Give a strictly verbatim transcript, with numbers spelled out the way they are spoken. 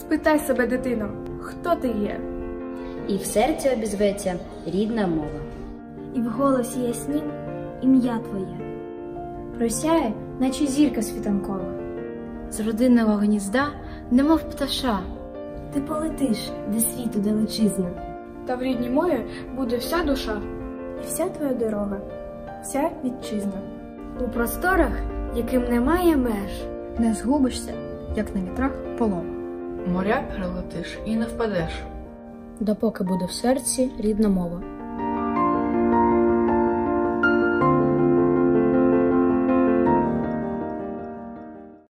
Спитай себе, дитино, хто ти є? І в серці обізветься рідна мова. І в голосі яснім ім'я твоє. Просяє, наче зірка світанкова. З родинного гнізда, немов пташа. Ти полетиш до світу далечизна. Та в рідній мові буде вся душа. І вся твоя дорога, вся вітчизна. У просторах, яким немає меж. Не згубишся, як на вітрах полова. Моря перелетиш і не впадеш. Допоки буде в серці рідна мова.